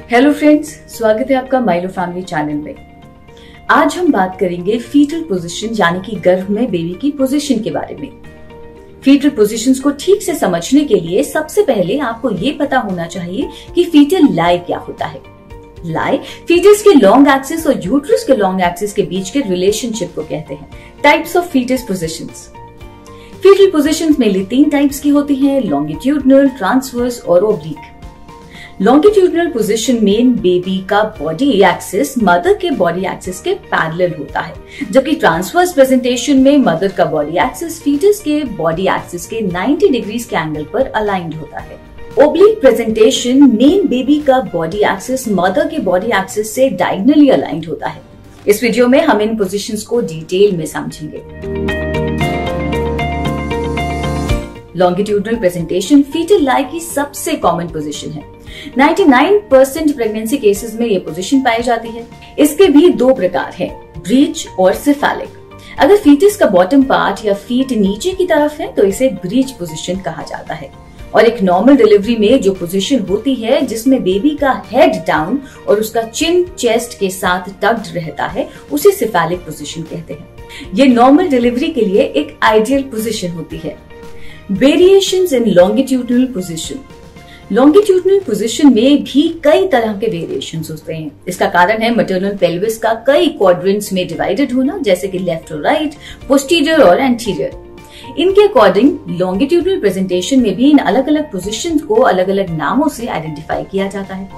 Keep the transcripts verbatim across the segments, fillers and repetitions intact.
Hello friends, स्वागत है आपका माइलो फैमिली चैनल में। आज हम बात करेंगे फीटल पोजीशन यानी कि गर्भ में बेबी की पोजीशन के बारे में। फीटल पोजीशंस को ठीक से समझने के लिए सबसे पहले आपको ये पता होना चाहिए कि फीटल लाई क्या होता है। लाई फीटस के लॉन्ग एक्सिस और यूट्रस के लॉन्ग एक्सिस के बीच के रिलेशनशिप को कहते हैं। Types of foetus positions. Foetal positions में तीन टाइप्स की होती हैं, लॉन्गिट्यूडनल, ट्रांसवर्स और ओब्लिक। लॉन्गिट्यूडनल पोजीशन में बेबी का बॉडी एक्सिस मदर के बॉडी एक्सिस के पैरेलल होता है, जबकि ट्रांसवर्स प्रेजेंटेशन में मदर का बॉडी एक्सिस फीटस के बॉडी एक्सिस के नब्बे डिग्रीज के एंगल पर अलाइंड होता है। ओब्लिक प्रेजेंटेशन में बेबी का बॉडी एक्सिस मदर के बॉडी एक्सिस से डायगोनली अलाइंड होता है। इस वीडियो में हम इन पोजीशंस को डिटेल में समझेंगे। लॉन्गिट्यूडनल प्रेजेंटेशन फीटल लाई की सबसे कॉमन पोजीशन है। निन्यानवे परसेंट प्रेगनेंसी केसेस में ये पोजीशन पाई जाती है। इसके भी दो प्रकार हैं, ब्रीच और सिफेलिक। अगर फीटस का बॉटम पार्ट या फीट नीचे की तरफ है तो इसे ब्रीच पोजीशन कहा जाता है, और एक नॉर्मल डिलीवरी में जो पोजीशन होती है जिसमें बेबी का हेड डाउन और उसका चिन चेस्ट के साथ टक्ड रहता है, उसे सिफेलिक पोजीशन कहते हैं। ये नॉर्मल डिलीवरी के लिए एक आइडियल पोजीशन होती है। Variations in longitudinal position. Longitudinal position में भी कई तरह के वेरिएशंस होते हैं। इसका कारण है मैटरनल पेल्विस का कई क्वाड्रेंट्स में डिवाइडेड होना, जैसे कि लेफ्ट और राइट, पोस्टीरियर और एंटीरियर। इनके अकॉर्डिंग लॉन्गिट्यूडनल प्रेजेंटेशन में भी इन अलग अलग पोजीशंस को अलग अलग नामों से आइडेंटिफाई किया जाता है।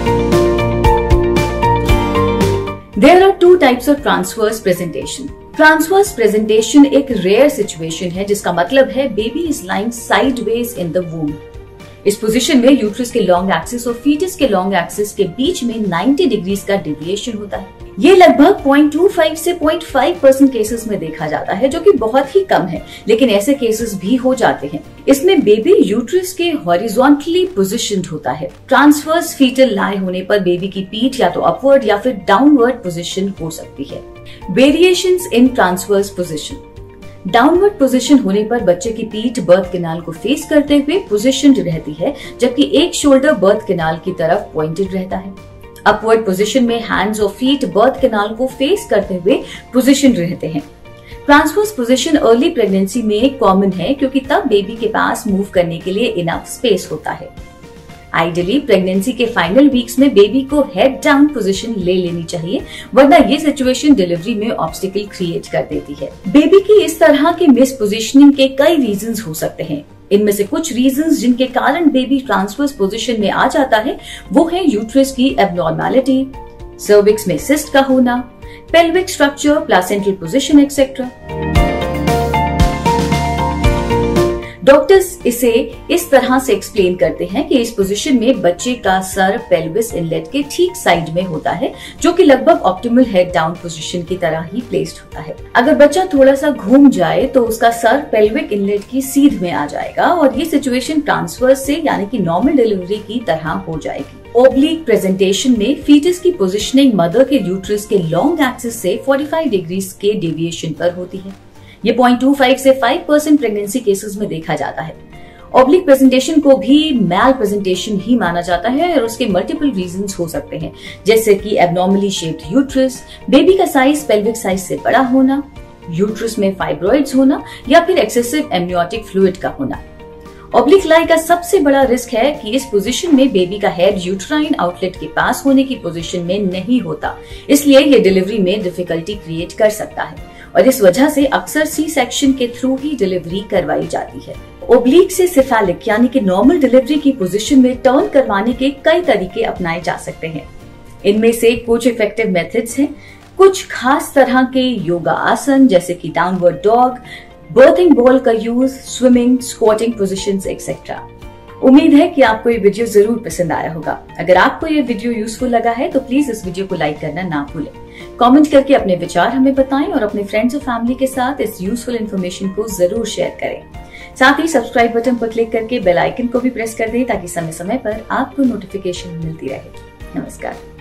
There are two types of transverse presentation. Transverse presentation एक रेयर सिचुएशन है जिसका मतलब है baby is lying sideways in the womb. इस पोजीशन में यूट्रस के लॉन्ग एक्सिस और फीटस के लॉन्ग एक्सिस के बीच में नब्बे डिग्रीज का डेविएशन होता है। ये लगभग ज़ीरो पॉइंट दो पाँच से ज़ीरो पॉइंट पाँच परसेंट केसेस में देखा जाता है, जो कि बहुत ही कम है, लेकिन ऐसे केसेस भी हो जाते हैं। इसमें बेबी यूट्रस के हॉरिजॉन्टली पोजीशन्ड होता है। ट्रांसवर्स फीटल लाई होने पर बेबी की पीठ या तो अपवर्ड या फिर डाउनवर्ड पोजीशन हो सकती है। Variations in transverse position. Downward position होने पर बच्चे की पीठ बर्थ कैनाल को फेस करते हुए पोजीशन्ड रहती है, जबकि एक शोल्डर बर्थ कैनाल की तरफ पॉइंटेड रहता है। अपवर्ड पोजीशन में हैंड्स और फीट बर्थ कैनाल को फेस करते हुए पोजीशन्ड रहते हैं। ट्रांसवर्स पोजीशन अर्ली प्रेगनेंसी में कॉमन है क्योंकि तब बेबी के पास मूव करने के लिए इनफ स्पेस होता है। आइडियली प्रेगनेंसी के फाइनल वीक्स में बेबी को हेड डाउन पोजीशन ले लेनी चाहिए, वरना ये सिचुएशन डिलीवरी में ऑब्स्टिकल क्रिएट कर देती है। बेबी की इस तरह के मिस पोजीशनिंग के कई रीजंस हो सकते हैं। इनमें से कुछ रीजंस जिनके कारण बेबी ट्रांसवर्स पोजीशन में आ जाता है वो है यूट्रस की एब्नॉर्मैलिटी, सर्विक्स में सिस्ट का होना, pelvic structure, placental position etcetera. Doctors इसे इस तरह से एक्सप्लेन करते हैं कि इस पोजीशन में बच्चे का सर पेल्विस इनलेट के ठीक साइड में होता है, जो कि लगभग ऑप्टिमल हेड डाउन पोजीशन की तरह ही प्लेस्ड होता है। अगर बच्चा थोड़ा सा घूम जाए तो उसका सर पेल्विक इनलेट की सीध में आ जाएगा और ये सिचुएशन ट्रांसवर्स से यानी कि नॉर्मल डिलीवरी की तरह हो जाएगी। ओब्लिक प्रेजेंटेशन में फीटस की पोजीशनिंग मदर के यूट्रस के लॉन्ग एक्सिस से पैंतालीस डिग्रीज के डेविएशन पर होती है। ये ज़ीरो पॉइंट दो पाँच से पाँच परसेंट प्रेगनेंसी केसेस में देखा जाता है। ऑब्लिक प्रेजेंटेशन को भी मैल प्रेजेंटेशन ही माना जाता है और उसके मल्टीपल रीजंस हो सकते हैं, जैसे कि एब्नॉर्मली शेप्ड यूट्रस, बेबी का साइज पेल्विक साइज से बड़ा होना, यूट्रस में फाइब्रॉइड्स होना या फिर एक्सेसिव एमनियोटिक फ्लूइड का होना। ऑब्लिक लाई का सबसे बड़ा रिस्क है कि इस पोजीशन में बेबी का हेड यूट्राइन आउटलेट के पास होने की पोजीशन में नहीं होता, इसलिए ये डिलीवरी में डिफिकल्टी क्रिएट कर सकता है और इस वजह से अक्सर सी सेक्शन के थ्रू ही डिलीवरी करवाई जाती है। ओब्लिक से सिफेलिक यानी कि नॉर्मल डिलीवरी की पोजीशन में टर्न करवाने के कई तरीके अपनाए जा सकते हैं। इनमें से कुछ इफेक्टिव मेथड्स हैं। कुछ खास तरह के योगा आसन जैसे कि डाउनवर्ड डॉग, बर्थिंग बॉल का use, swimming, squatting positions etcetera. उम्मीद है कि आपको ये वीडियो जरूर पसंद आया होगा। अगर आपको ये वीडियो यूजफुल लगा है तो प्लीज इस वीडियो को लाइक करना ना भूलें। कमेंट करके अपने विचार हमें बताएं और अपने फ्रेंड्स और फैमिली के साथ इस यूजफुल इन्फॉर्मेशन को जरूर शेयर करें। साथ ही सब्सक्राइब बटन पर क्लिक करके बेल आइकन को भी प्रेस कर दें ताकि समय समय पर आपको नोटिफिकेशन मिलती रहे। नमस्कार।